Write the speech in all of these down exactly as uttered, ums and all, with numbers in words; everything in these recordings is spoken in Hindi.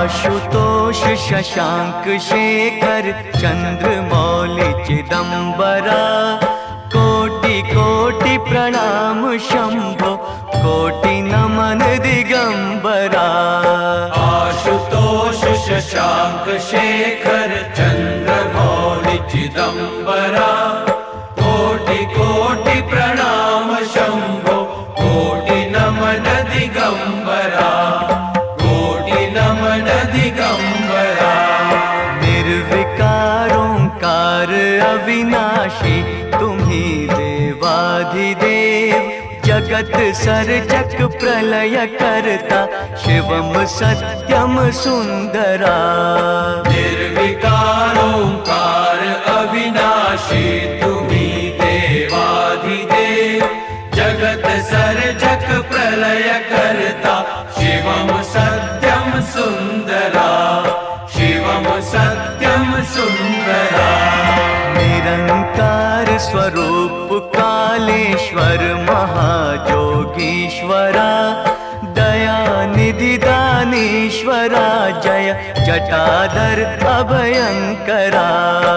आशुतोष शशांक शेखर चंद्रमौलि चिदंबरा, कोटि कोटि प्रणाम शंभो, कोटि नमन दिगंबरा। आशुतोष शशांक शेखर चंद्रमौलि चिदंबरा, कोटि कोटि प्रणाम शंभो, कोटि नमन दिगंबरा, कोटि नमन दिगंबरा। निर्विकार ओंकार अविनाशी, तुम्ही देवाधिदेव, जगत सर्जक प्रलय करता, शिवम सत्यम सुंदरा। निर्विकार ओंकार अविनाशी, तुम्ही देवाधिदेव, जगत सर्जक प्रलय करता, शिवम सत्यम सुंदरा, शिवम सत्यम सुंदरा। निरंकार स्वरूप कालेश्वर महाजोगीश्वरा, दयानिधि दानीश्वरा, जय जटाधर अभयंकरा।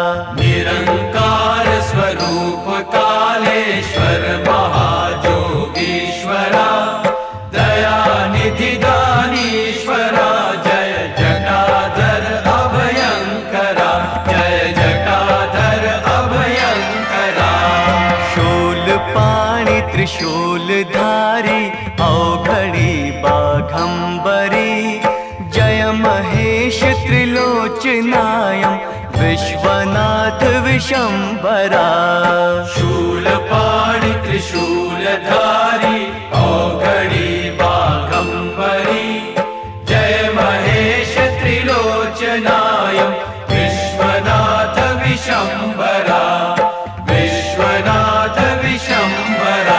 निरंकार स्वरूप कालेश्वर महाजोगीश्वरा, दयानिधि दानीश्वरा, जय जटाधर अभयंकरा, जय जटाधर अभयंकरा। शूलपाणि त्रिशूलधारी, अवघड़ी बाघंबरी, जय महेश त्रिलोचनायं, विश्वनाथ विशंभरा। शूलपाणि त्रिशूलधारी, अवघड़ी बाघंबरी, जय महेश त्रिलोचनायं, विश्वनाथ विशंभरा, विश्वनाथ विशंभरा।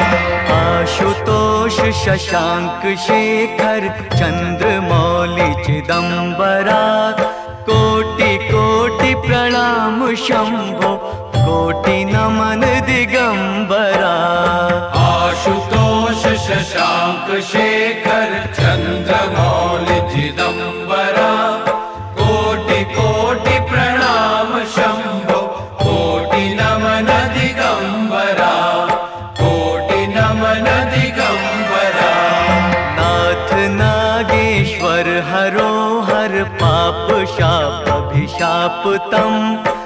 आशुतोष शशांक शेखर चंद्रमौलि चिदंबरा, कोटि कोटि प्रणाम शंभो, कोटि नमन दिगंबरा। आशुतोष शशांक शेखर चंद्रमौलि चिदंबरा, कोटि कोटि प्रणाम शंभो, कोटि नमन दिगंबरा, कोटि नमन दिगंबरा। नाथ नागेश्वर हरो हर पाप शाप अभिशाप तम,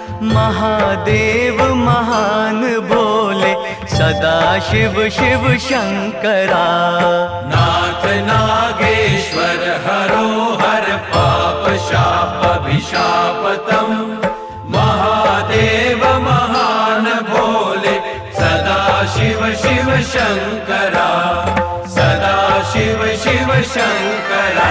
महादेव महान भोले, सदा शिव शिव शंकरा। नाथ नागेश्वर हरो हर पाप शाप अभिशाप तम, महादेव महान भोले, सदा शिव शिव शंकरा, सदा शिव शिव शंकरा।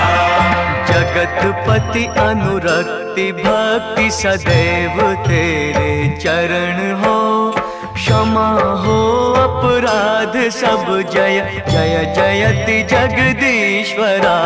जगतपति अनुरक्ति भक्ति सदैव तेरे चरण हो, क्षमा हो अपराध सब, जय जय जयति जगदीश्वरा।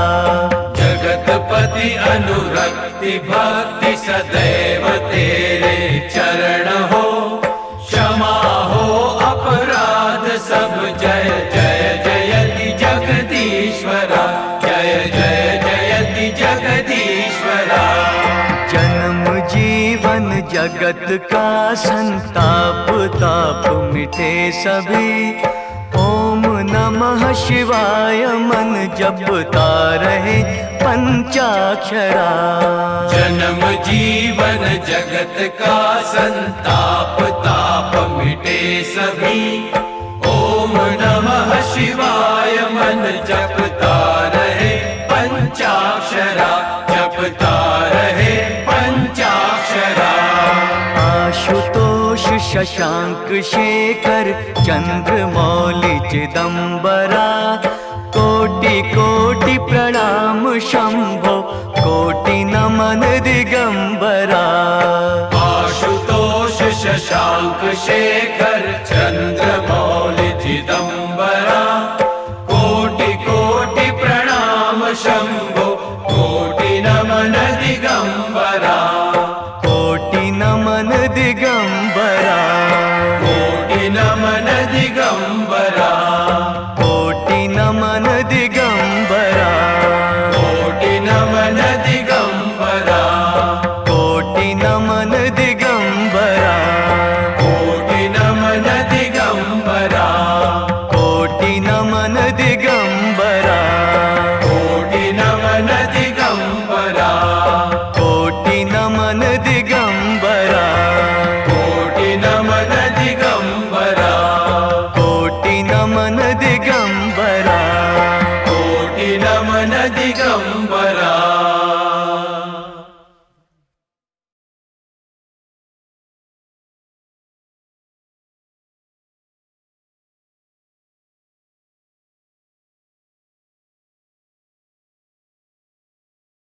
जगतपति अनुरक्ति भक्ति सदैव तेरे चरण हो, क्षमा हो अपराध सब, जय जय जयति जगदीश्वरा, जय जय जयति जगदीश्वरा। जन्म जीवन जगत का संताप ताप मिटे सभी, ओम नमः शिवाय मन जपता रहे पंचाक्षरा। जन्म जीवन जगत का संताप ताप मिटे सभी, ओम नमः शिवाय मन जपता रहे पंचाक्षरा, जपता रहे पंचाक्षरा। आशुतोष शशांक शेखर चंद्रमौलि चिदंबरा, कोटि कोटि प्रणाम शंभो, कोटि नमन दिगंबरा। आशुतोष शशांक शेखर चंद्रमौलि चिदंबरा, कोटि कोटि प्रणाम शंभो, कोटि नमन दिगंबरा, कोटि नमन दिगंबरा, कोटि नमन दिगंबरा, कोटि नमन दिगंबरा, कोटि नमन दिगंबरा। दिगंबरा